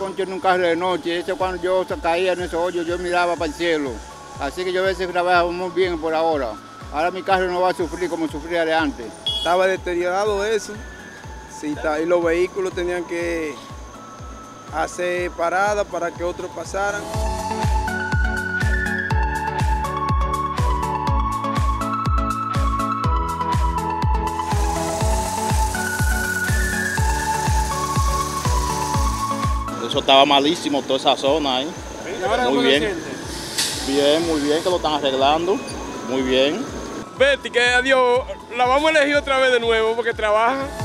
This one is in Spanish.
concho en un carro de noche. Eso cuando yo caía en esos hoyos, yo miraba para el cielo. Así que yo a veces trabajaba muy bien por ahora. Ahora mi carro no va a sufrir como sufría de antes. Estaba deteriorado eso, sí, y los vehículos tenían que hacer paradas para que otros pasaran. Eso estaba malísimo, toda esa zona ahí. Muy bien. Bien, muy bien, que lo están arreglando. Muy bien. Betty, que adiós, la vamos a elegir otra vez de nuevo porque trabaja.